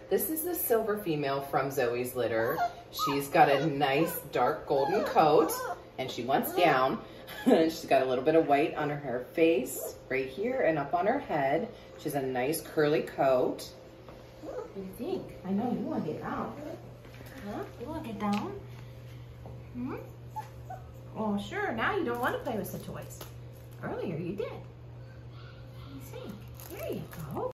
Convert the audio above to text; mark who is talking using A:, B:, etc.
A: This is the silver female from Zoey's litter. She's got a nice dark golden coat and she wants down. She's got a little bit of white on her face, right here and up on her head. She has a nice curly coat. What do you think? I know you want to get out. Huh? You want to get down? Hmm? Oh, sure. Now you don't want to play with the toys. Earlier you did. What do you think? There you go.